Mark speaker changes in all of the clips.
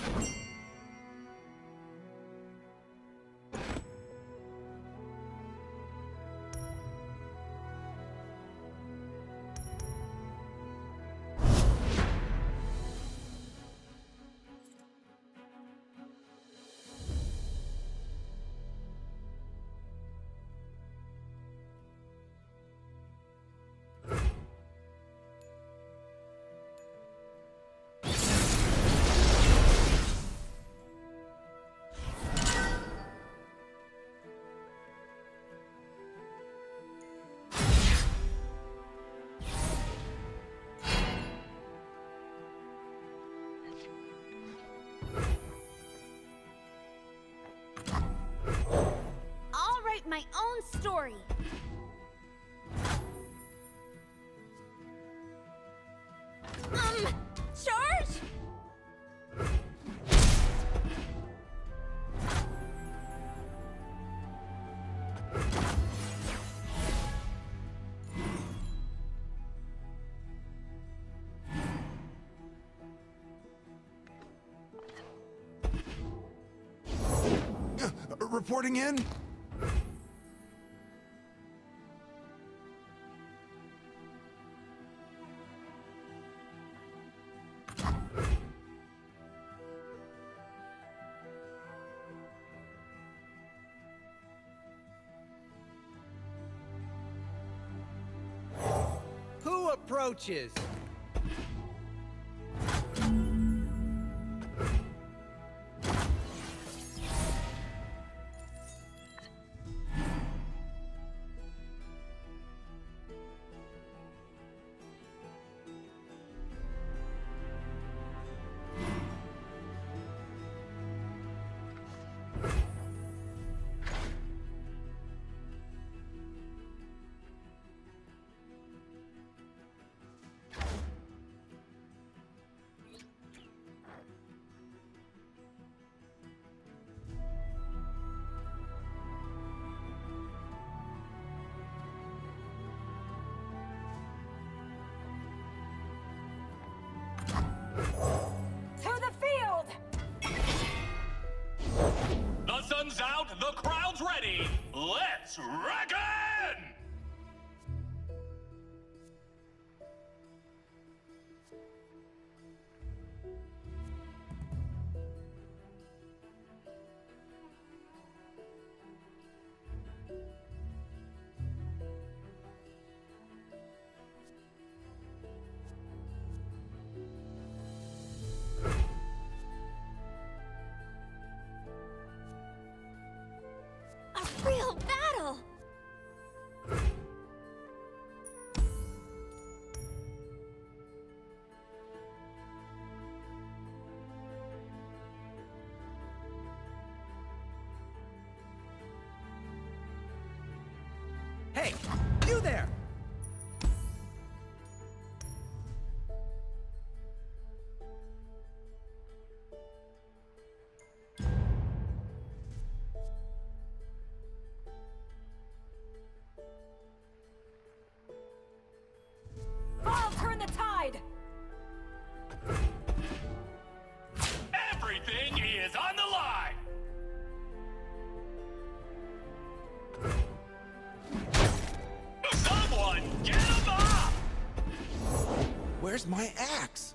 Speaker 1: My own story. Charge?
Speaker 2: Reporting in?
Speaker 3: Who approaches?
Speaker 4: The sun's out, the crowd's ready. Let's reckon!
Speaker 1: Real battle!
Speaker 3: Hey, you there!
Speaker 1: I'll turn the tide!
Speaker 4: Everything is on the line! Someone get him up!
Speaker 2: Where's my axe?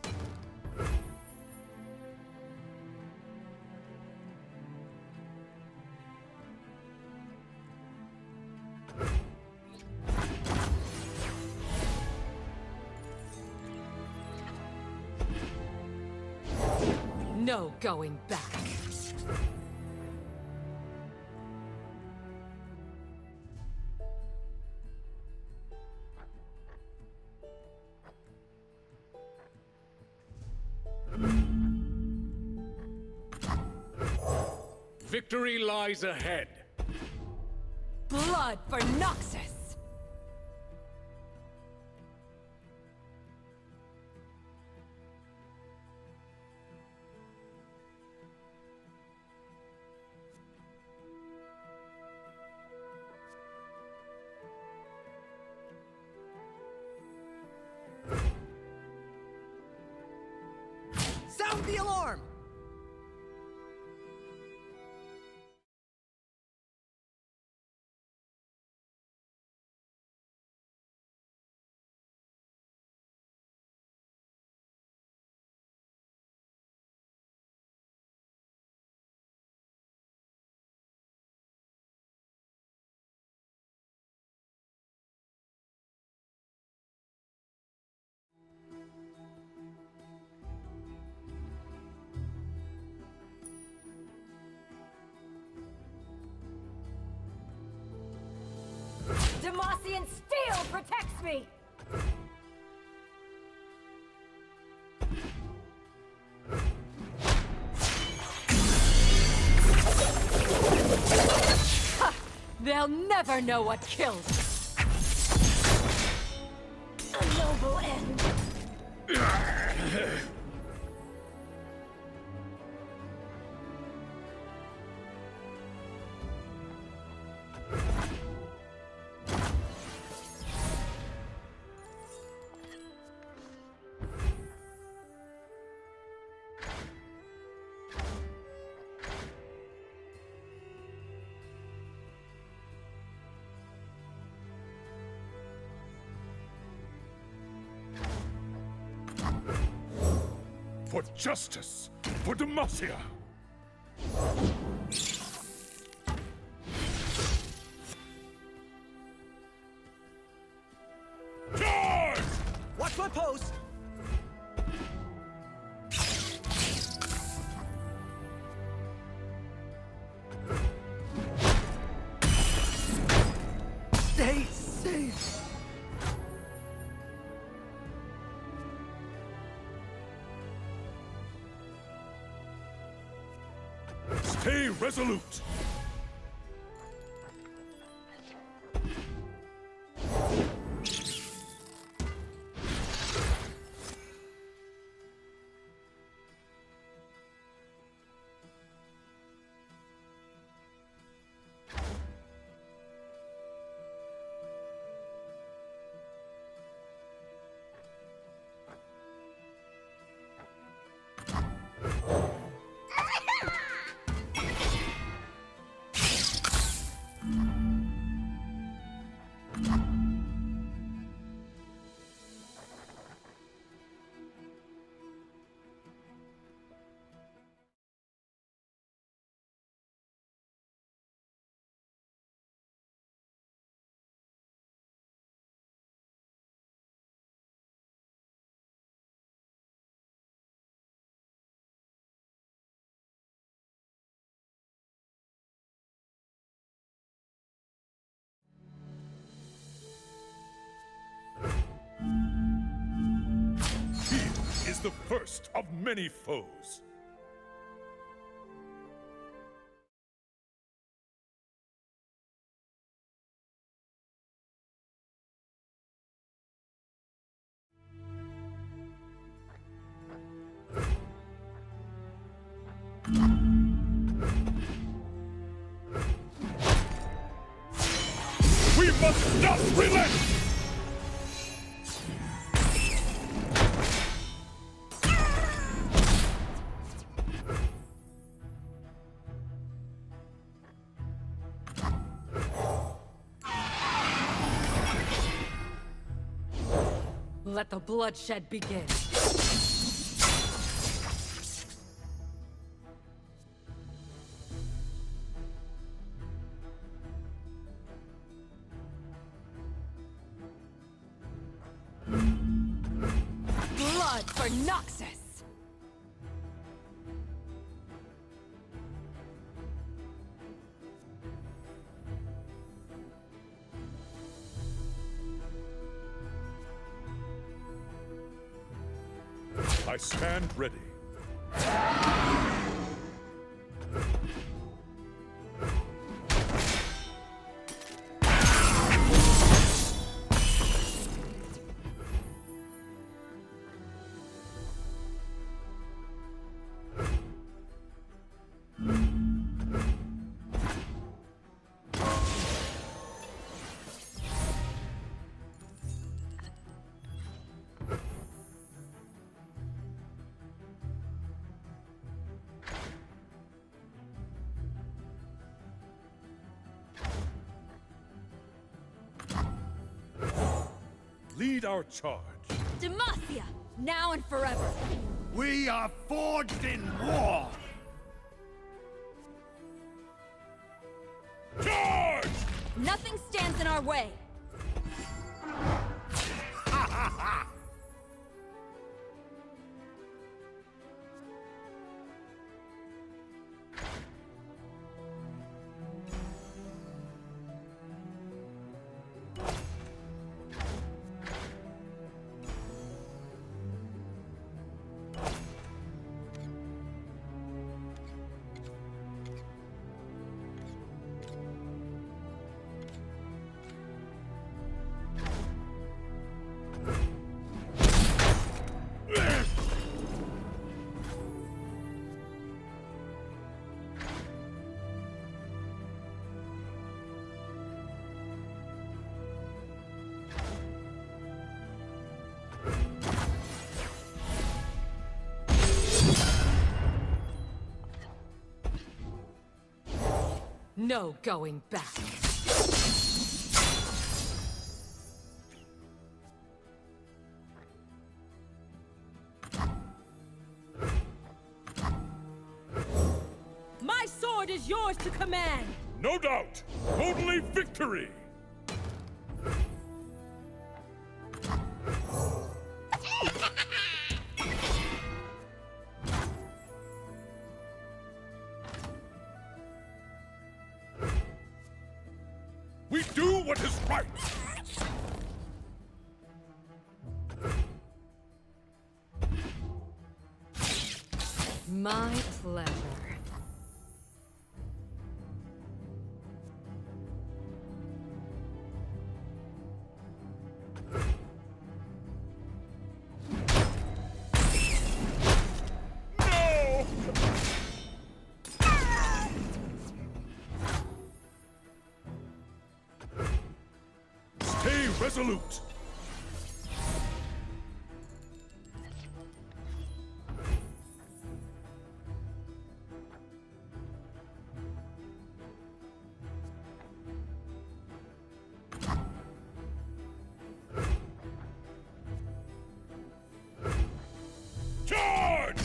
Speaker 5: No going back.
Speaker 4: Victory lies ahead.
Speaker 5: Blood for Noxus!
Speaker 3: Sound the alarm!
Speaker 1: Demacian steel protects me!
Speaker 5: Ha! They'll never know what kills.
Speaker 1: A noble end.
Speaker 6: For justice! For Demacia! Charge!
Speaker 3: Watch my post! Stay safe!
Speaker 6: Stay resolute! He is the first of many foes. We must not relent!
Speaker 5: Let the bloodshed begin. Blood for Noxus!
Speaker 6: I stand ready. Lead our charge.
Speaker 1: Demacia, now and forever.
Speaker 2: We are forged in war!
Speaker 6: Charge!
Speaker 1: Nothing stands in our way.
Speaker 5: No going back.
Speaker 1: My sword is yours to command!
Speaker 6: No doubt! Only victory! We do what is right!
Speaker 5: My pleasure.
Speaker 6: No! Stay resolute! Charge!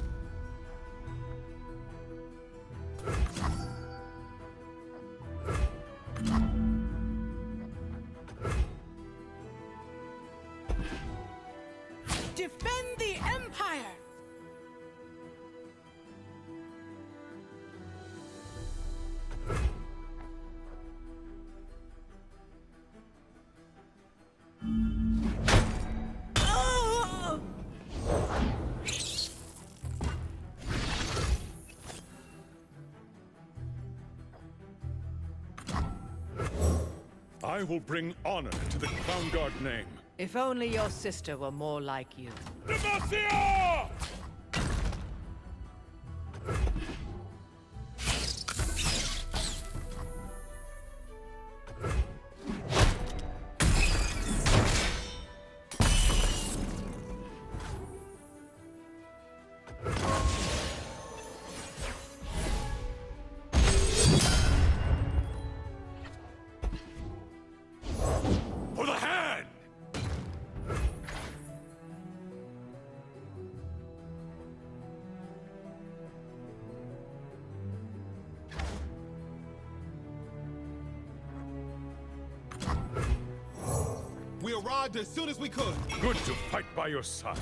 Speaker 3: Defend the Empire! Oh!
Speaker 6: I will bring honor to the Crown Guard name.
Speaker 7: If only your sister were more like you.
Speaker 6: Demacia! For the hand!
Speaker 8: We arrived as soon as we could.
Speaker 6: Good to fight by your side.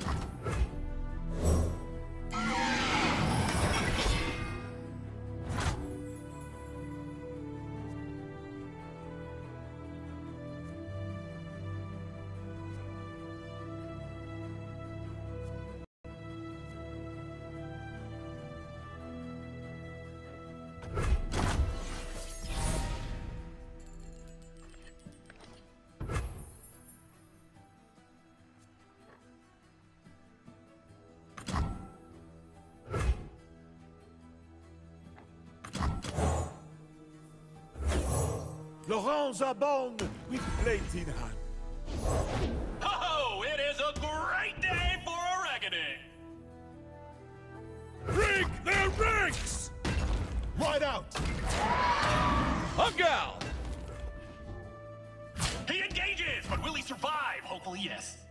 Speaker 2: Laurent Zabon with blades in hand.
Speaker 4: Oh, it is a great day for a reckoning!
Speaker 6: Break their ranks!
Speaker 8: Right out!
Speaker 4: He engages, but will he survive? Hopefully, yes.